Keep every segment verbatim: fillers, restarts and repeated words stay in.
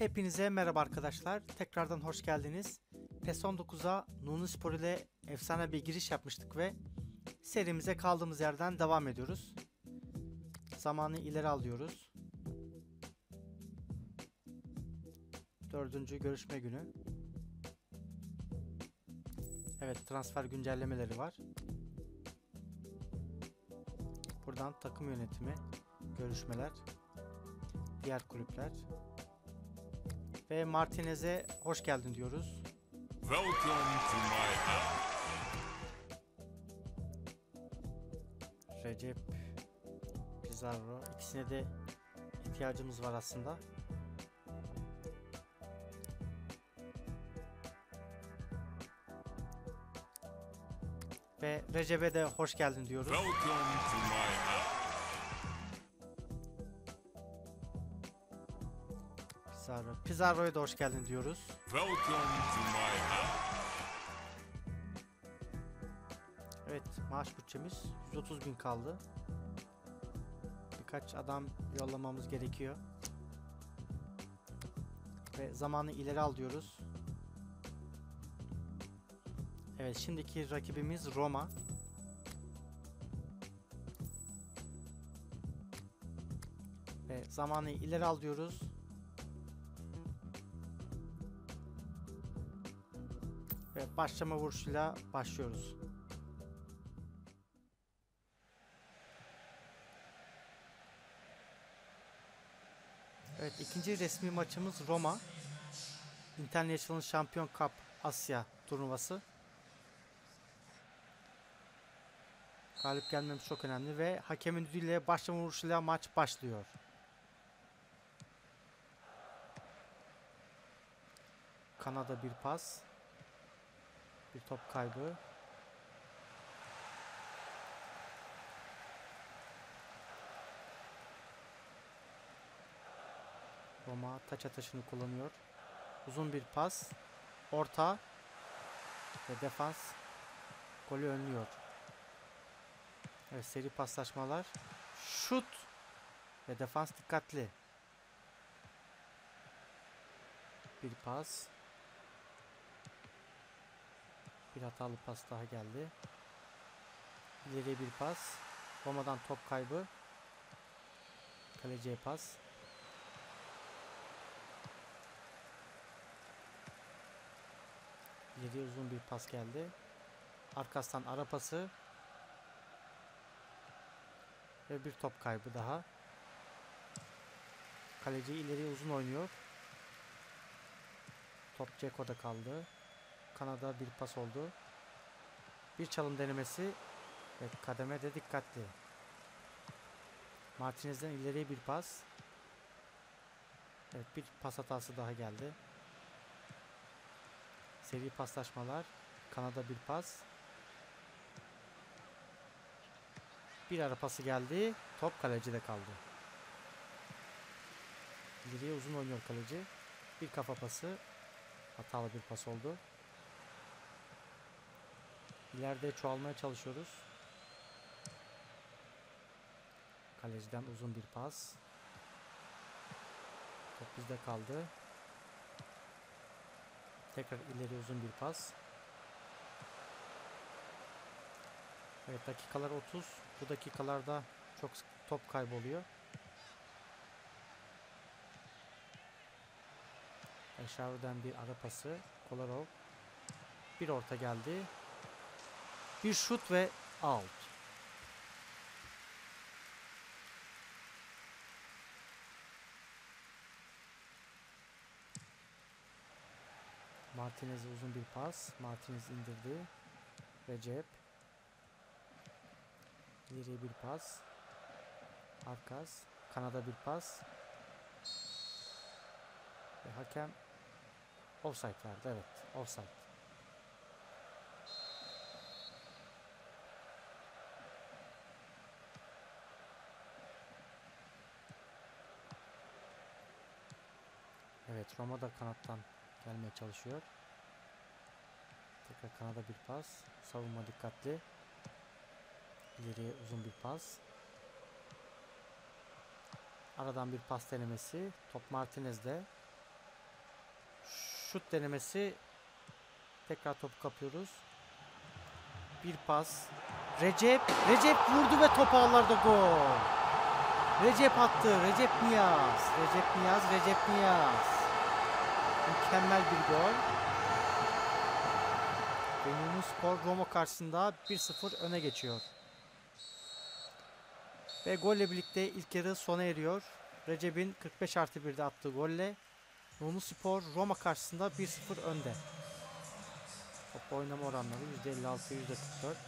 Hepinize merhaba arkadaşlar. Tekrardan hoş geldiniz. PES on dokuza Nunispor ile efsane bir giriş yapmıştık ve serimize kaldığımız yerden devam ediyoruz. Zamanı ileri alıyoruz. Dördüncü görüşme günü. Evet, transfer güncellemeleri var. Buradan takım yönetimi, görüşmeler, diğer kulüpler. Ve Martinez'e hoş geldin diyoruz. Welcome to my house. Recep, Pizarro, ikisine de ihtiyacımız var aslında. Ve Recep'e de hoş geldin diyoruz. Welcome to my house. Pizarro. Pizarro'ya da hoş geldin diyoruz. Welcome to my house. Evet, maaş bütçemiz yüz otuz bin kaldı. Birkaç adam yollamamız gerekiyor. Ve zamanı ileri al diyoruz. Evet, şimdiki rakibimiz Roma. Ve zamanı ileri al diyoruz. Ve başlama vuruşuyla başlıyoruz. Evet, ikinci resmi maçımız Roma. International Champion Cup Asya turnuvası. Galip gelmemiz çok önemli ve hakemin düdüğüyle başlama vuruşuyla maç başlıyor. Kanada bir pas. Bir top kaybı. Roma taç atışını kullanıyor. Uzun bir pas. Orta. Ve defans golü önlüyor. Evet, seri paslaşmalar. Şut. Ve defans dikkatli. Bir pas. Bir hatalı pas daha geldi. İleriye bir pas. Roma'dan top kaybı. Kaleciye pas. İleriye uzun bir pas geldi. Arkasından ara pası. Ve bir top kaybı daha. Kaleci ileriye uzun oynuyor. Top Ceko'da kaldı. Kanada bir pas oldu. Bir çalım denemesi. Ve kademe de dikkatli. Martinez'den ileriye bir pas. Evet, bir pas hatası daha geldi. Seri paslaşmalar. Kanada bir pas. Bir ara pası geldi. Top kalecide kaldı. İleriye uzun oynuyor kaleci. Bir kafa pası. Hatalı bir pas oldu. İleride çoğalmaya çalışıyoruz. Kaleciden uzun bir pas. Top bizde kaldı. Tekrar ileri uzun bir pas. Evet, dakikalar otuz. Bu dakikalarda çok top kayboluyor. Eşav'dan bir ara pası. Kolarov. Bir orta geldi. Bir şut ve out. Martinez'e uzun bir pas. Martinez indirdi. Recep. İleriye bir pas. Arkas. Kanada bir pas. Ve hakem offside verdi. Evet, offside. Evet, Roma da kanattan gelmeye çalışıyor. Tekrar Kanada bir pas. Savunma dikkatli. İleriye uzun bir pas. Aradan bir pas denemesi. Top Martinez'de. şut denemesi. Tekrar topu kapıyoruz. Bir pas. Recep. Recep vurdu ve top ağlarda gol. Recep attı. Recep Niyaz. Recep Niyaz. Recep Niyaz. Mükemmel bir gol. Ve Nurspor Roma karşısında bir sıfır öne geçiyor. Ve golle birlikte ilk yarı sona eriyor. Recep'in kırk beş artı birde attığı golle Nurspor Roma karşısında bir sıfır önde. Top oynama oranları yüzde elli altı yüzde kırk dört.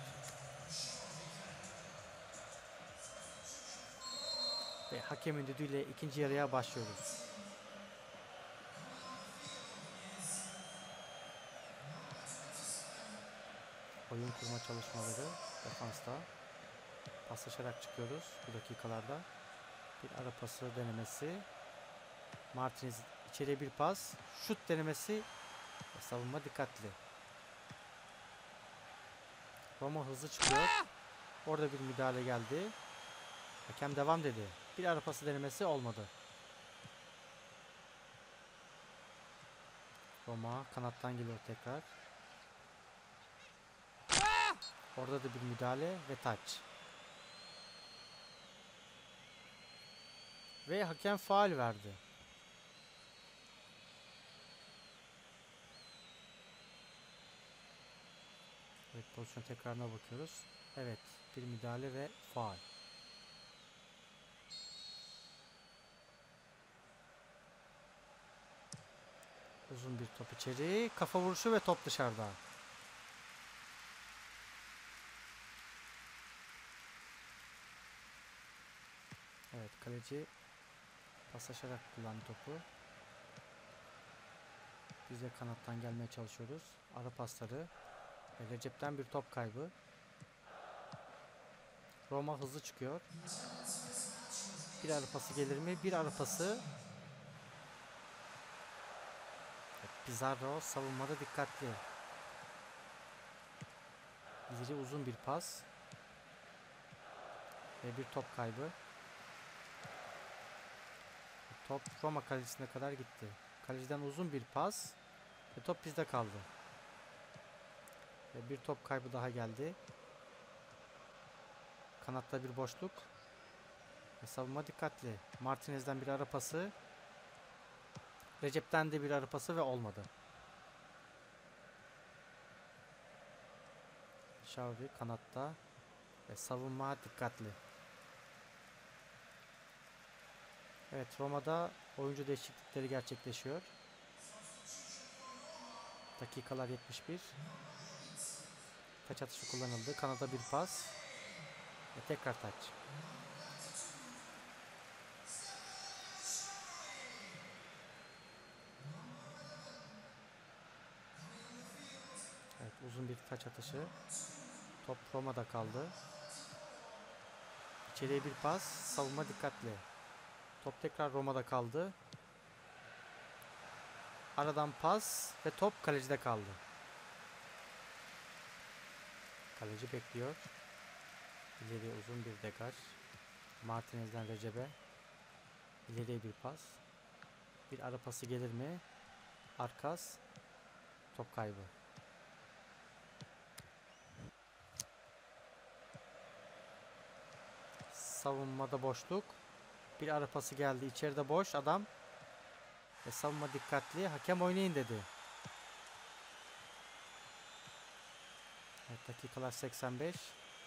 Ve hakemin düdüğüyle ikinci yarıya başlıyoruz. Oyun kurma çalışmaları defansta. Paslaşarak çıkıyoruz bu dakikalarda. Bir ara pası denemesi. Martinez içeriye bir pas. Şut denemesi. Ve savunma dikkatli. Roma hızlı çıkıyor. Orada bir müdahale geldi. Hakem devam dedi. Bir ara pası denemesi olmadı. Roma kanattan geliyor tekrar. Orada da bir müdahale ve taç. Ve hakem faul verdi. Evet, pozisyon tekrarına bakıyoruz. Evet, bir müdahale ve faul. Uzun bir top içeri. Kafa vuruşu ve top dışarıda. Evet, kaleci paslaşarak kullandı topu. Biz de kanattan gelmeye çalışıyoruz. Ara pasları. Ve Recep'ten bir top kaybı. Roma hızlı çıkıyor. Bir ara pası gelir mi? Bir ara pası. Pizarro savunmada dikkatli. İleri uzun bir pas. Ve bir top kaybı. Top Roma kalecisine kadar gitti. Kaleciden uzun bir pas. Ve top bizde kaldı. Ve bir top kaybı daha geldi. Kanatta bir boşluk. Ve savunma dikkatli. Martinez'den bir ara pası. Recep'ten de bir ara pası ve olmadı. Şavri kanatta. Ve savunma dikkatli. Evet, Roma'da oyuncu değişiklikleri gerçekleşiyor. Dakikalar yetmiş bir. Taç atışı kullanıldı. Kanada bir pas. Ve tekrar taç. Evet, uzun bir taç atışı. Top Roma'da kaldı. İçeriye bir pas. Savunma dikkatli. Top tekrar Roma'da kaldı. Aradan pas ve top kalecide kaldı. Kaleci bekliyor. İleri uzun bir dekar. Martinez'den Recep'e. İleriye bir pas. Bir ara pası gelir mi? Arkas. Top kaybı. Savunmada boşluk. Bir ara pası geldi. İçeride boş adam. Ve savunma dikkatli. Hakem oynayın dedi. Evet, dakikalar seksen beş.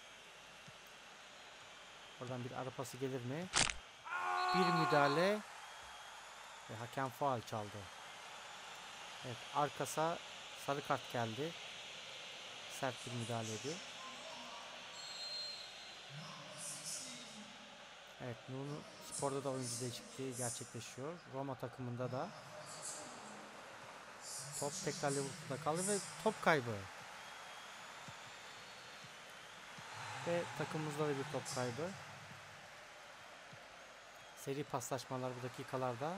Oradan bir ara pası gelir mi? Bir müdahale. Ve hakem faul çaldı. Evet, arkasa sarı kart geldi. Sert bir müdahaleydi. Evet, Nunu Spor'da da oyuncu değişikliği gerçekleşiyor. Roma takımında da top tekrar Liverpool'da kaldı ve top kaybı. Ve takımımızda da bir top kaybı. Seri paslaşmalar bu dakikalarda.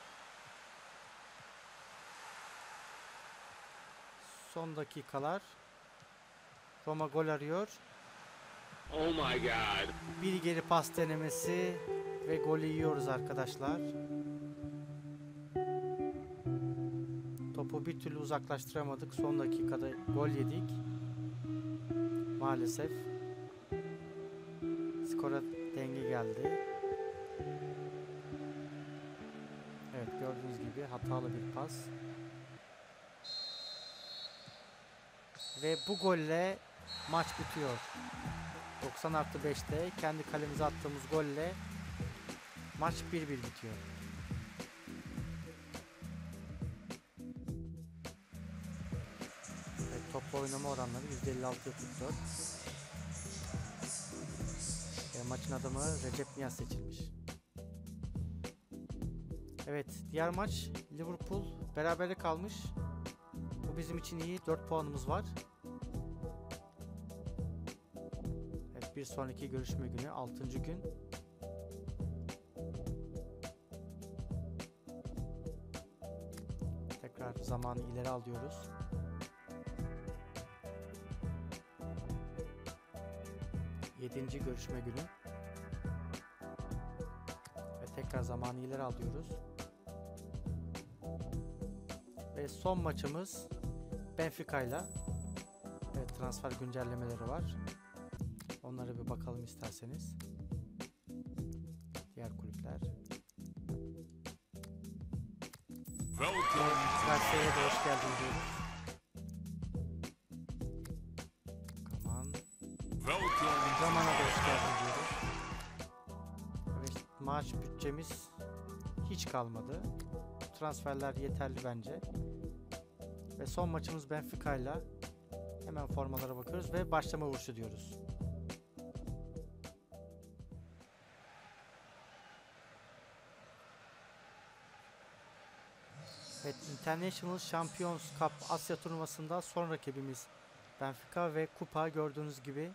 Son dakikalar. Roma gol arıyor. Oh my god. Bir geri pas denemesi ve golü yiyoruz arkadaşlar. Topu bir türlü uzaklaştıramadık. Son dakikada gol yedik. Maalesef. Skora denge geldi. Evet, gördüğünüz gibi hatalı bir pas. Ve bu golle maç bitiyor. doksan artı beşte kendi kalemize attığımız golle maç bir bir bitiyor. Evet, topla oynama oranları yüzde elli altıya kırk dört. E, maçın adamı Recep Niyaz seçilmiş. Evet, diğer maç Liverpool berabere kalmış. Bu bizim için iyi. dört puanımız var. Evet, bir sonraki görüşme günü altıncı gün. Tekrar zamanı ileri alıyoruz. yedinci görüşme günü. Ve tekrar zamanı ileri alıyoruz. Ve son maçımız Benfica ile. Evet, transfer güncellemeleri var. Onlara bir bakalım isterseniz. Diğer kulüpler. Welcome to Galatasaray'a da hoş geldin diyoruz. Aman. welcome Zaman'a da hoş geldin diyoruz. Evet, maaş bütçemiz hiç kalmadı. Transferler yeterli bence. Ve son maçımız Benfica ile. Hemen formalara bakıyoruz ve başlama vuruşu diyoruz. Evet, International Champions Cup Asya turnuvasında son rakibimiz Benfica ve kupa gördüğünüz gibi.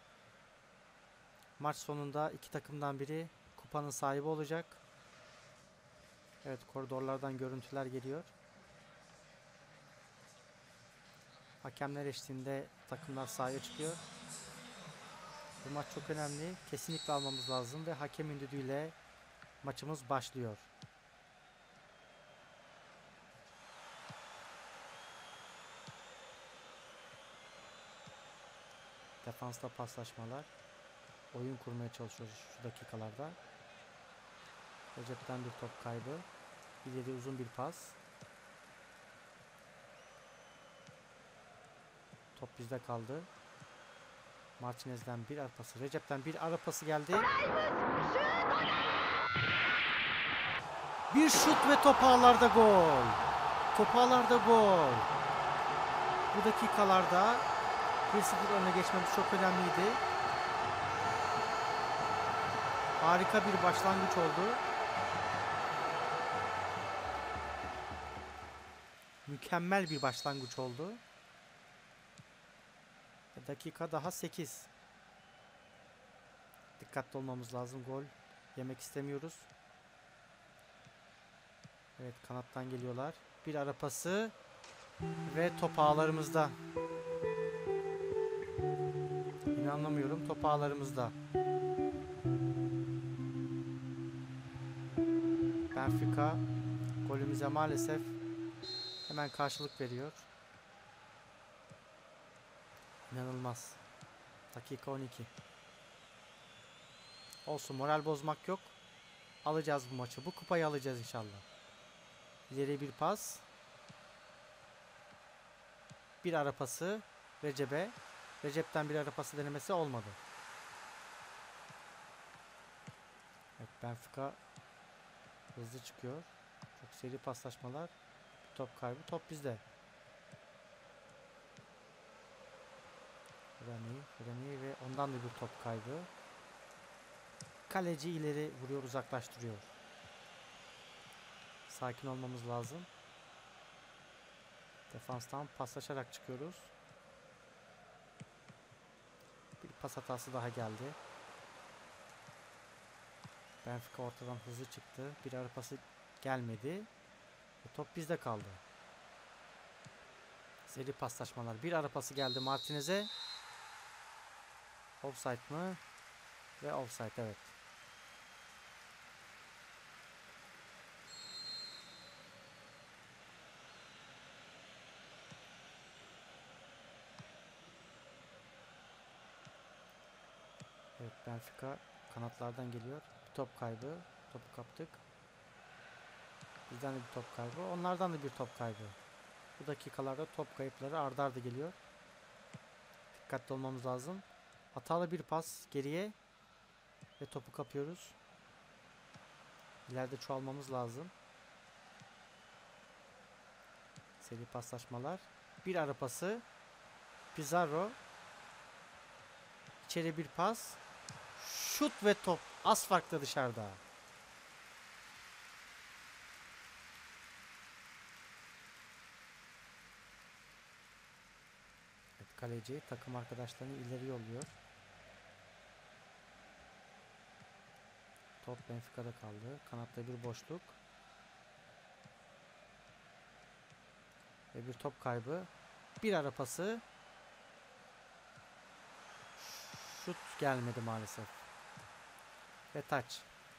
Maç sonunda iki takımdan biri kupanın sahibi olacak. Evet, koridorlardan görüntüler geliyor. Hakemler eşliğinde takımlar sahaya çıkıyor. Bu maç çok önemli. Kesinlikle almamız lazım ve hakemin düdüğüyle maçımız başlıyor. Defansta paslaşmalar. Oyun kurmaya çalışıyoruz şu dakikalarda. Recep'ten bir top kaybı. İleri uzun bir pas. Top bizde kaldı. Martinez'den bir ara pası. Recep'ten bir ara pası geldi. Bir şut ve top ağlarda gol. Top ağlarda gol. Bu dakikalarda bir sıfır öne geçmemiz çok önemliydi. Harika bir başlangıç oldu. Mükemmel bir başlangıç oldu. Dakika daha sekiz. Dikkatli olmamız lazım. Gol yemek istemiyoruz. Evet, kanattan geliyorlar. Bir ara pası ve top ağlarımızda. İnanamıyorum, top ağlarımızda. Benfica golümüze maalesef hemen karşılık veriyor. İnanılmaz. Dakika on iki. Olsun, moral bozmak yok. Alacağız bu maçı. Bu kupayı alacağız inşallah. İleri bir pas. Bir ara pası Recep'e. Recep'ten bir ara pası denemesi olmadı. Evet, Benfica hızlı çıkıyor. Çok seri paslaşmalar. Top kaybı. Top bizde. Rani, Rani ve ondan da bir top kaybı. Kaleci ileri vuruyor, uzaklaştırıyor. Sakin olmamız lazım. Defanstan paslaşarak çıkıyoruz. Bir pas hatası daha geldi. Benfica ortadan hızlı çıktı. Bir ara pası gelmedi. Ve top bizde kaldı. Seri paslaşmalar. Bir ara pası geldi Martinez'e. Offside mı? Ve offside, evet. Evet, Benfica kanatlardan geliyor. Bir top kaybı. Topu kaptık. Bizden de bir top kaybı. Onlardan da bir top kaybı. Bu dakikalarda top kayıpları arda arda geliyor. Dikkatli olmamız lazım. Hatalı bir pas geriye. Ve topu kapıyoruz. İleride çoğalmamız lazım. Seri paslaşmalar. Bir ara pası. Pizarro. İçeri bir pas. Şut ve top. Az farklı dışarıda. Evet, kaleci takım arkadaşlarını ileri yolluyor. Top Benfica'da kaldı. Kanatta bir boşluk. Ve bir top kaybı. Bir ara pası. Şut gelmedi maalesef. Ve taç.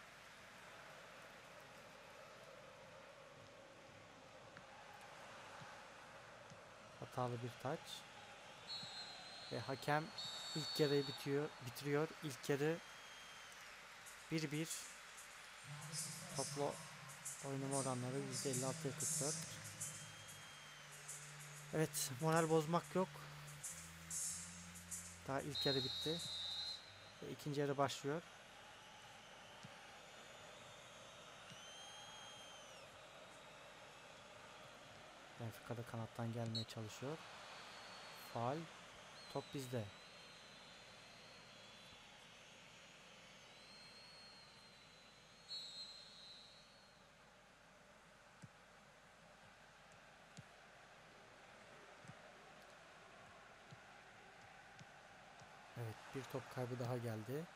Hatalı bir taç. Ve hakem ilk yarıyı bitiyor, bitiriyor. İlk yarı bir bir. Toplu oynama oranları yüzde elli altıya kırk dört. Evet, moral bozmak yok. Daha ilk yarı bitti. Ve ikinci yarı başlıyor. Benfica'da kanattan gelmeye çalışıyor. Faul. Top bizde. Evet, bir top kaybı daha geldi.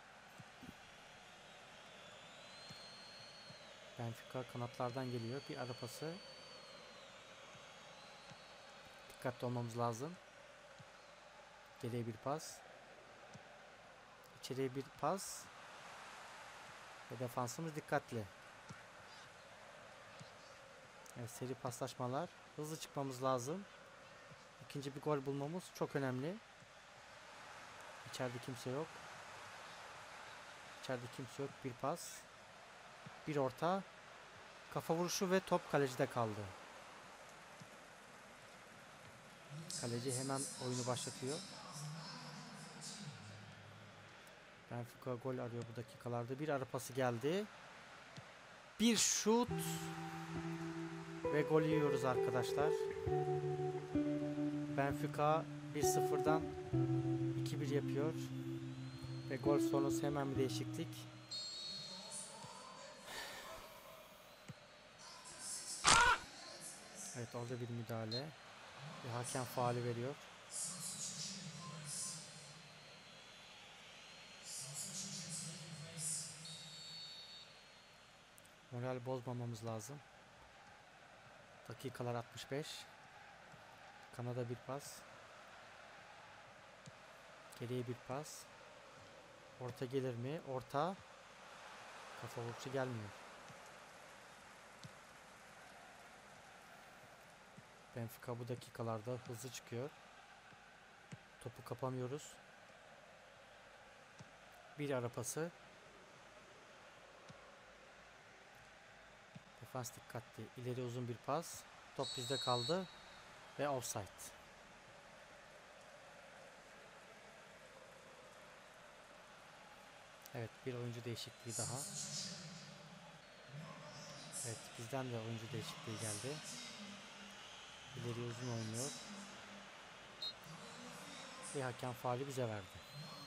Benfica kanatlardan geliyor. Bir ara pası. Dikkatli olmamız lazım. Geriye bir pas. İçeriye bir pas. Ve defansımız dikkatli. Evet, seri paslaşmalar. Hızlı çıkmamız lazım. İkinci bir gol bulmamız çok önemli. İçeride kimse yok. İçeride kimse yok. Bir pas. Bir orta. Kafa vuruşu ve top kalecide kaldı. Kaleci hemen oyunu başlatıyor. Benfica gol arıyor bu dakikalarda. Bir ara pası geldi. Bir şut. Ve gol yiyoruz arkadaşlar. Benfica bir sıfırdan iki bir yapıyor. Ve gol sonrası hemen bir değişiklik. Evet, orada bir müdahale. Ve hakem faali veriyor. Moral bozmamamız lazım. Dakikalar altmış beş. Kanada bir pas. Geriye bir pas. Orta gelir mi? Orta. Kafa vuruşu gelmiyor. Benfica bu dakikalarda hızlı çıkıyor. Topu kapamıyoruz. Bir ara pası. Defans dikkatli. İleri uzun bir pas. Top bizde kaldı. Ve offside. Evet, bir oyuncu değişikliği daha. Evet, bizden de oyuncu değişikliği geldi. İleri uzun oynuyor. Ve hakem faali bize verdi.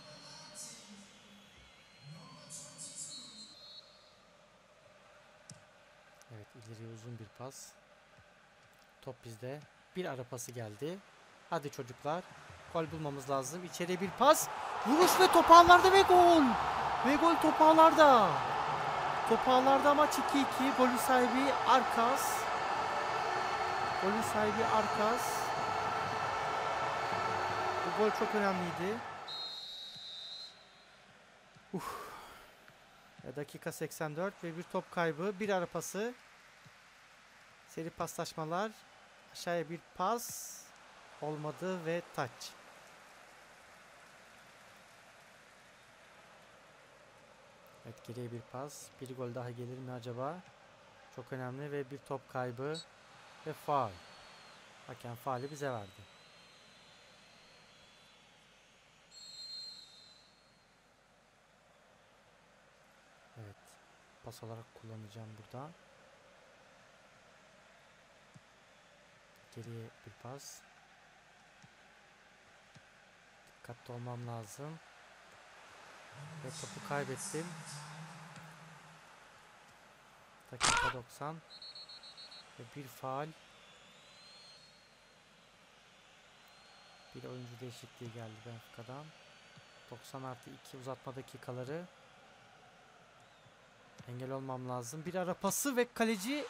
Evet, ileri uzun bir pas. Top bizde. Bir ara pası geldi. Hadi çocuklar. Gol bulmamız lazım. İçeriye bir pas. Vuruş ve top ağlarda ve gol. Ve gol top ağlarda. Top ağlarda maç iki iki. Golün sahibi Arkas. Golün sahibi Arkas. Bu gol çok önemliydi. Uf. Ve dakika seksen dört ve bir top kaybı. Bir ara pası. Seri paslaşmalar. Aşağıya bir pas. Olmadı ve taç. Evet, geriye bir pas. Bir gol daha gelir mi acaba? Çok önemli ve bir top kaybı ve faul. Hakem fauli bize verdi. Evet. Pas olarak kullanacağım burada. Geriye bir pas. Dikkatli olmam lazım. Ve topu kaybettim. Dakika doksan. Ve bir faul. Bir oyuncu değişikliği geldi Benfica'dan. doksan artı iki uzatma dakikaları. Engel olmam lazım. Bir ara pası ve kaleci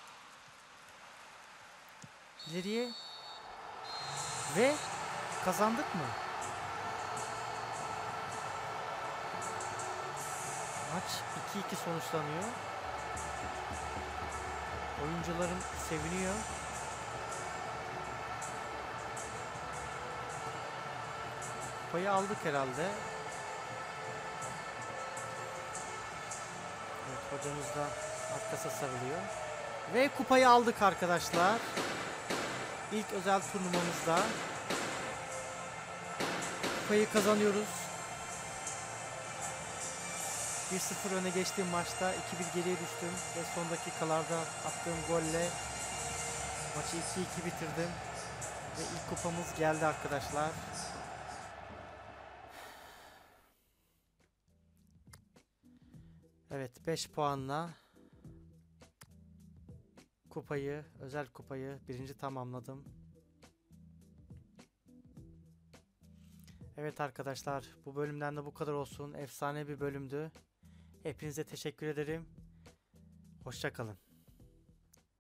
ileriye ve kazandık mı? Maç iki iki sonuçlanıyor. Oyuncularım seviniyor. Kupayı aldık herhalde. Evet, hocamız da arkasına sarılıyor. Ve kupayı aldık arkadaşlar. İlk özel turnuvamızda kupayı kazanıyoruz. bir sıfır öne geçtiğim maçta iki bir geriye düştüm ve son dakikalarda attığım golle maçı iki iki bitirdim ve ilk kupamız geldi arkadaşlar. Evet, beş puanla kupayı, özel kupayı birinci tamamladım. Evet arkadaşlar, bu bölümden de bu kadar olsun. Efsane bir bölümdü. Hepinize teşekkür ederim. Hoşça kalın.